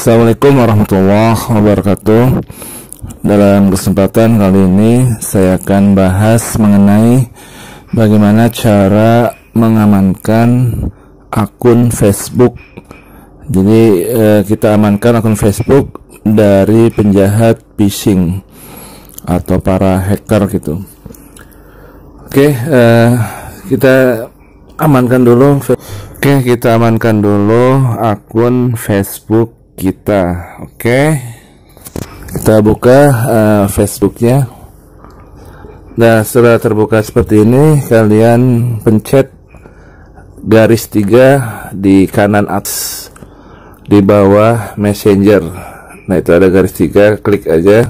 Assalamualaikum warahmatullahi wabarakatuh. Dalam kesempatan kali ini saya akan bahas mengenai bagaimana cara mengamankan akun Facebook. Jadi kita amankan akun Facebook dari penjahat phishing atau para hacker gitu. Oke, kita amankan dulu. Kita amankan dulu akun Facebook kita. Kita buka Facebooknya. Nah, setelah terbuka seperti ini, kalian pencet garis 3 di kanan atas di bawah Messenger. Nah, itu ada garis 3, klik aja.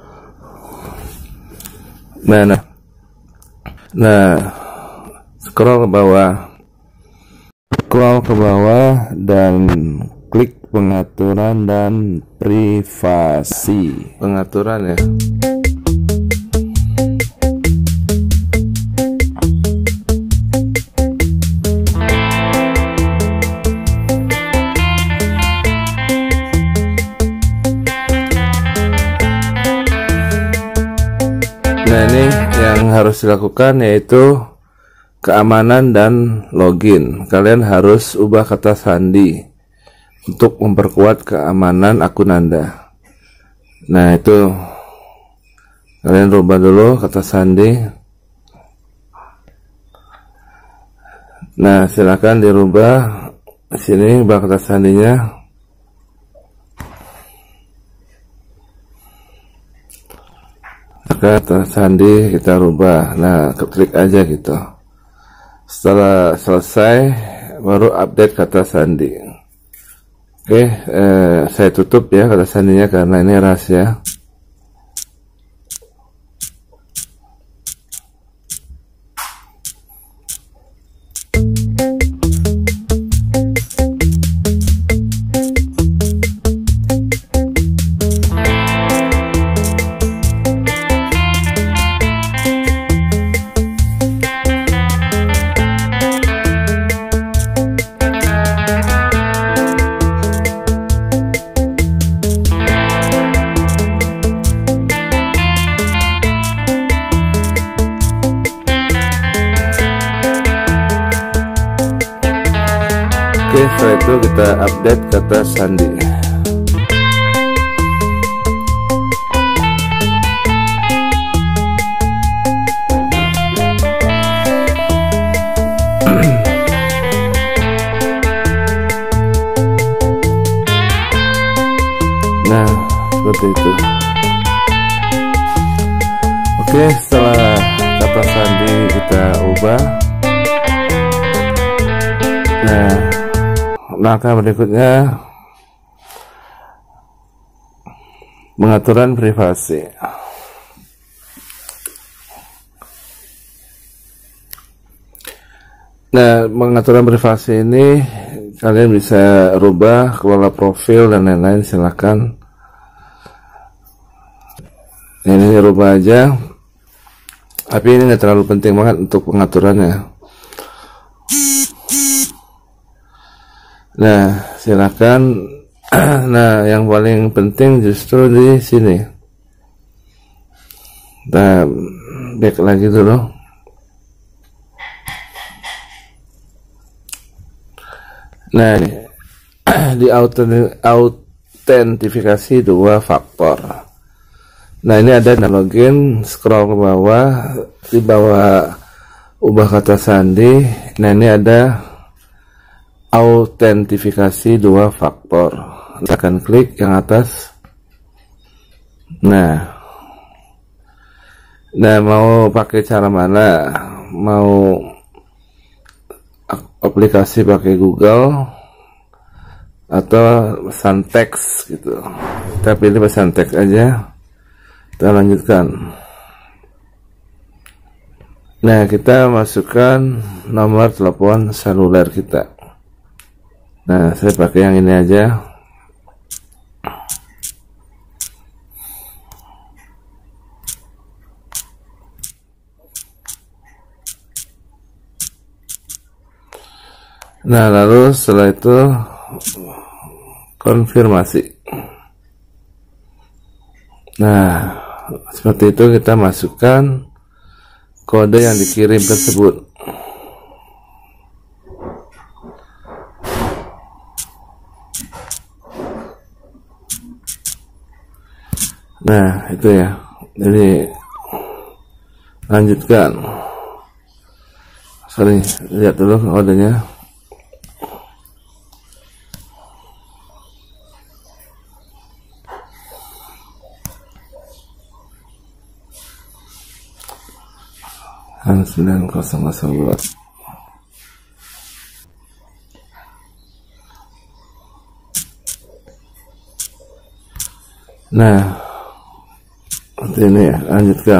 Nah, scroll ke bawah dan klik pengaturan dan privasi. Pengaturan ya. Nah, ini yang harus dilakukan yaitu keamanan dan login. Kalian harus ubah kata sandi untuk memperkuat keamanan akun Anda. Nah, itu kalian rubah dulu kata sandi. Nah, silakan dirubah. Sini ubah kata sandinya. Kata sandi kita rubah. Nah, klik aja gitu. Setelah selesai baru update kata sandi. Saya tutup ya kata sandinya karena ini rahasia. Setelah itu kita update kata sandi. Nah, seperti itu. Setelah kata sandi kita ubah. Nah, langkah berikutnya pengaturan privasi. Nah, pengaturan privasi ini kalian bisa rubah, kelola profil dan lain-lain, silakan. Ini rubah aja. Tapi ini nggak terlalu penting banget untuk pengaturannya. Nah, silakan. Nah, yang paling penting justru di sini. Nah, back lagi dulu. Nah, ini di autentifikasi 2 faktor. Nah, ini ada login, scroll ke bawah, di bawah ubah kata sandi. Nah, ini ada autentifikasi 2 faktor. Akan klik yang atas. Nah, mau pakai cara mana? Mau aplikasi pakai Google atau pesan teks gitu. Kita pilih pesan teks aja. Kita lanjutkan. Nah, kita masukkan nomor telepon seluler kita. Nah, saya pakai yang ini aja. Nah, lalu setelah itu konfirmasi. Nah, seperti itu kita masukkan kode yang dikirim tersebut. Nah, itu ya. Jadi lanjutkan. Sorry, lihat dulu kodenya. Han9002. Nah, seperti ini ya, lanjutkan.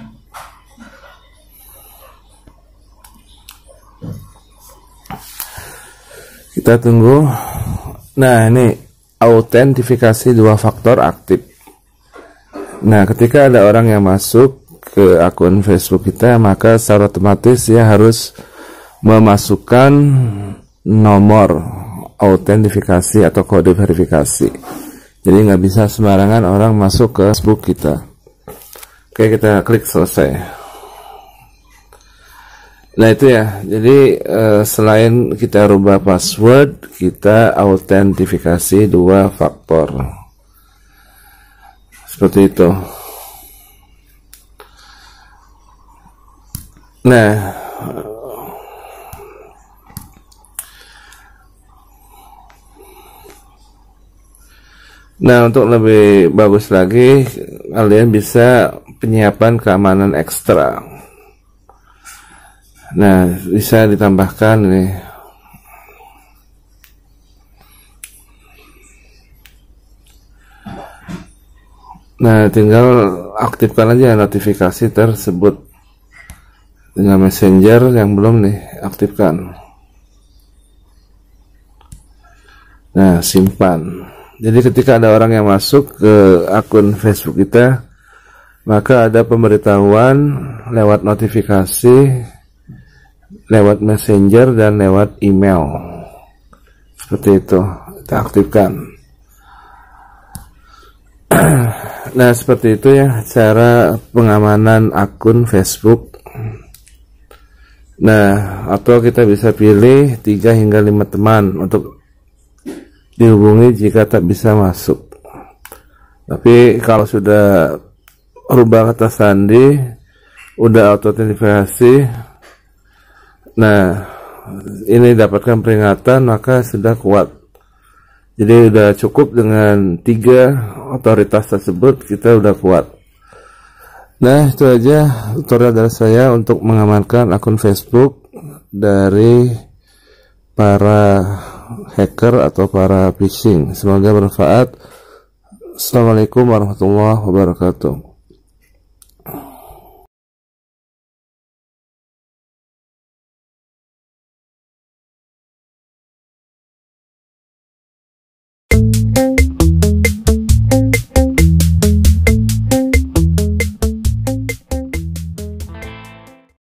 Kita tunggu. Nah, ini autentifikasi 2 faktor aktif. Nah, ketika ada orang yang masuk ke akun Facebook kita, maka secara otomatis dia harus memasukkan nomor autentifikasi atau kode verifikasi. Jadi nggak bisa sembarangan orang masuk ke Facebook kita. Oke, kita klik selesai. Nah, itu ya. Jadi selain kita rubah password, kita autentifikasi 2 faktor. Seperti itu. Nah, untuk lebih bagus lagi, kalian bisa penyiapan keamanan ekstra. Nah, bisa ditambahkan nih. Nah, tinggal aktifkan aja notifikasi tersebut dengan Messenger yang belum nih, aktifkan. Nah, simpan. Jadi ketika ada orang yang masuk ke akun Facebook kita, maka ada pemberitahuan lewat notifikasi, lewat Messenger, dan lewat email. Seperti itu, kita aktifkan. Nah, seperti itu ya cara pengamanan akun Facebook. Nah, atau kita bisa pilih 3 hingga 5 teman untuk dihubungi jika tak bisa masuk. Tapi kalau sudah rubah kata sandi, udah autentifikasi, nah ini dapatkan peringatan, maka sudah kuat. Jadi udah cukup dengan 3 otoritas tersebut, kita udah kuat. Nah, itu aja tutorial dari saya untuk mengamankan akun Facebook dari para hacker atau para phishing. Semoga bermanfaat. Assalamualaikum warahmatullahi wabarakatuh.